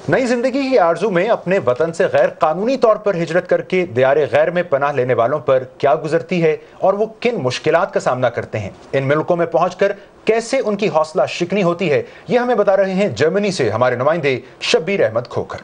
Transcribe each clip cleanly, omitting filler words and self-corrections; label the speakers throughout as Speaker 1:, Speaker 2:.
Speaker 1: नई जिंदगी की आरजू में अपने वतन से गैर कानूनी तौर पर हिजरत करके दियारे गैर में पनाह लेने वालों पर क्या गुजरती है और वो किन मुश्किलात का सामना करते हैं, इन मुल्कों में पहुंचकर कैसे उनकी हौसला शिकनी होती है, ये हमें बता रहे हैं जर्मनी से हमारे नुमाइंदे शब्बीर अहमद खोखर।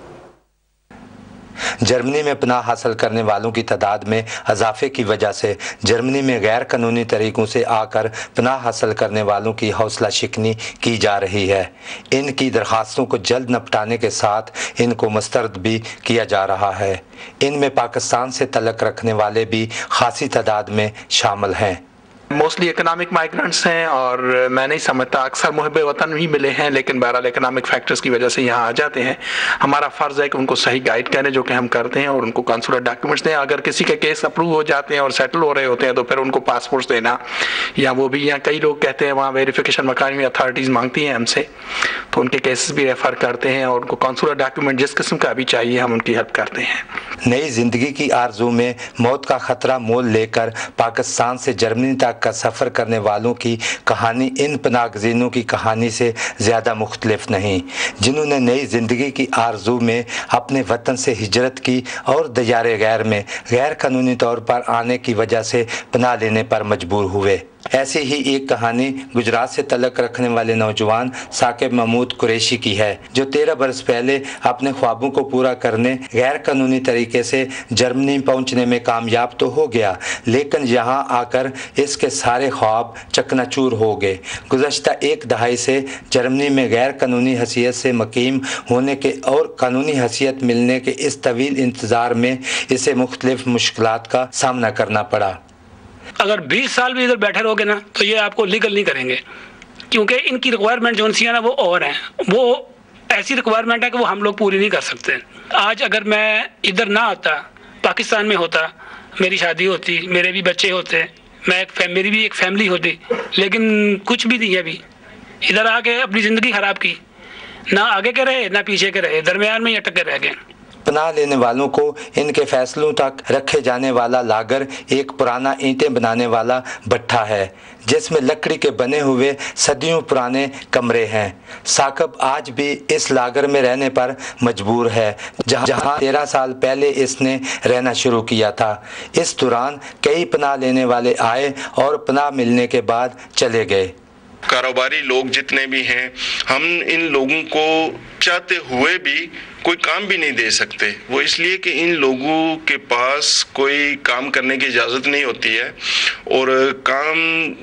Speaker 2: जर्मनी में पनाह हासिल करने वालों की तादाद में इजाफे की वजह से जर्मनी में गैर कानूनी तरीकों से आकर पनाह हासिल करने वालों की हौसला शिकनी की जा रही है। इनकी दरख्वास्तों को जल्द निपटाने के साथ इनको मुस्तरद भी किया जा रहा है। इनमें पाकिस्तान से तल्लुक़ रखने वाले भी खासी तादाद में शामिल हैं।
Speaker 3: मोस्टली इकोनॉमिक माइग्रेंट्स हैं और मैं नहीं समझता, अक्सर मुहिब्बे वतन भी मिले हैं लेकिन बहरहाल इकोनॉमिक फैक्टर्स की वजह से यहाँ आ जाते हैं। हमारा फ़र्ज़ है कि उनको सही गाइड करें, जो कि हम करते हैं, और उनको कॉन्सुलर डॉक्यूमेंट्स दें। अगर किसी के केस अप्रूव हो जाते हैं और सेटल हो रहे होते हैं तो फिर उनको पासपोर्ट्स देना, या वो भी यहाँ कई लोग कहते हैं वहाँ वेरिफिकेशन मकामी अथॉरिटीज़ मांगती हैं हमसे, तो उनके केसेस भी रेफ़र करते हैं और उनको कॉन्सुलर डॉक्यूमेंट जिस किस्म का भी चाहिए हम उनकी हेल्प करते हैं।
Speaker 2: नई ज़िंदगी की आरजू में मौत का ख़तरा मोल लेकर पाकिस्तान से जर्मनी तक का सफ़र करने वालों की कहानी इन पनाहगज़ीनों की कहानी से ज़्यादा मुख्तलिफ नहीं, जिन्होंने नई ज़िंदगी की आरजू में अपने वतन से हिजरत की और दियारे गैर में गैर कानूनी तौर पर आने की वजह से पनाह लेने पर मजबूर हुए। ऐसी ही एक कहानी गुजरात से तल्लुक़ रखने वाले नौजवान साकिब महमूद कुरैशी की है, जो 13 बरस पहले अपने ख्वाबों को पूरा करने गैर कानूनी तरीके से जर्मनी पहुंचने में कामयाब तो हो गया, लेकिन यहाँ आकर इसके सारे ख्वाब चकनाचूर हो गए। गुज़श्ता एक दहाई से जर्मनी में गैर कानूनी हैसियत से मकीम होने के और कानूनी हैसियत मिलने के इस तवील इंतज़ार में इसे मुख्तलिफ मुश्किलात का सामना करना पड़ा।
Speaker 4: अगर 20 साल भी इधर बैठे रहोगे ना तो ये आपको लीगल नहीं करेंगे, क्योंकि इनकी रिक्वायरमेंट जो सी है ना वो और हैं, वो ऐसी रिक्वायरमेंट है कि वो हम लोग पूरी नहीं कर सकते। आज अगर मैं इधर ना आता, पाकिस्तान में होता, मेरी शादी होती, मेरे भी बच्चे होते, मेरी भी एक फैमिली होती, लेकिन कुछ भी नहीं है। अभी इधर आके अपनी ज़िंदगी ख़राब की, ना आगे के रहे ना पीछे के रहे, दरमियान में ही अटक के रह गए।
Speaker 2: पनाह लेने वालों को इनके फैसलों तक रखे जाने वाला लागर एक पुराना ईंटें बनाने वाला भट्ठा है, जिसमें लकड़ी के बने हुए सदियों पुराने कमरे हैं। साकिब आज भी इस लागर में रहने पर मजबूर है, जहां 13 साल पहले इसने रहना शुरू किया था। इस दौरान कई पनाह लेने वाले आए और पनाह मिलने के बाद चले गए।
Speaker 5: कारोबारी लोग जितने भी हैं, हम इन लोगों को चाहते हुए भी कोई काम भी नहीं दे सकते। वो इसलिए कि इन लोगों के पास कोई काम करने की इजाज़त नहीं होती है, और काम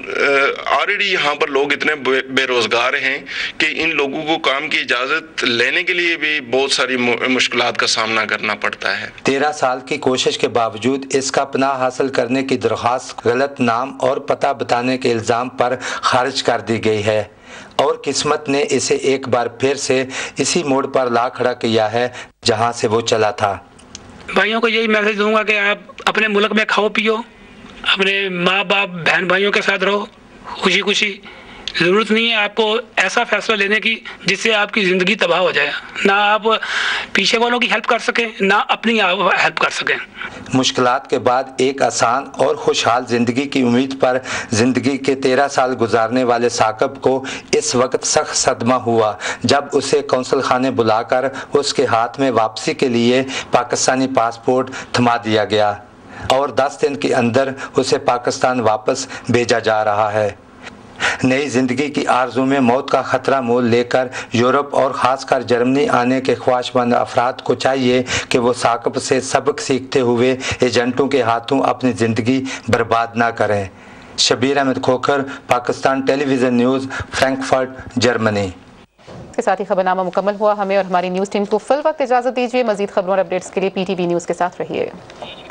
Speaker 5: ऑलरेडी यहाँ पर लोग इतने बेरोज़गार हैं कि इन लोगों को काम की इजाज़त लेने के लिए भी बहुत सारी मुश्किलात का सामना करना पड़ता है।
Speaker 2: 13 साल की कोशिश के बावजूद इसका पनाह हासिल करने की दरख्वास्त गलत नाम और पता बताने के इल्ज़ाम पर खारिज कर दी गई है, और किस्मत ने इसे एक बार फिर से इसी मोड़ पर ला खड़ा किया है जहां से वो चला था।
Speaker 4: भाइयों को यही मैसेज दूंगा कि आप अपने मुल्क में खाओ पियो, अपने माँ बाप बहन भाइयों के साथ रहो खुशी खुशी। ज़रूरत नहीं है आपको ऐसा फैसला लेने की जिससे आपकी ज़िंदगी तबाह हो जाए, ना आप पीछे वालों की हेल्प कर सकें ना अपनी हेल्प कर सकें।
Speaker 2: मुश्किलात के बाद एक आसान और खुशहाल ज़िंदगी की उम्मीद पर ज़िंदगी के 13 साल गुजारने वाले साकिब को इस वक्त सख्त सदमा हुआ जब उसे कौंसल खाने बुलाकर उसके हाथ में वापसी के लिए पाकिस्तानी पासपोर्ट थमा दिया गया, और 10 दिन के अंदर उसे पाकिस्तान वापस भेजा जा रहा है। नई ज़िंदगी की आरज़ू में मौत का ख़तरा मोल लेकर यूरोप और ख़ासकर जर्मनी आने के ख्वाहिशमंद अफराद को चाहिए कि वो साकिब से सबक सीखते हुए एजेंटों के हाथों अपनी ज़िंदगी बर्बाद ना करें। Shabbir Ahmed Khokhar, Pakistan television news, Frankfurt, Germany.
Speaker 6: के साथ ही खबरनामा मुकम्मल हुआ। हमें और हमारी न्यूज़ टीम को फिल वक्त इजाज़त दीजिए। मज़ीद खबरों और अपडेट्स के लिए PTV न्यूज़ के साथ रहिए।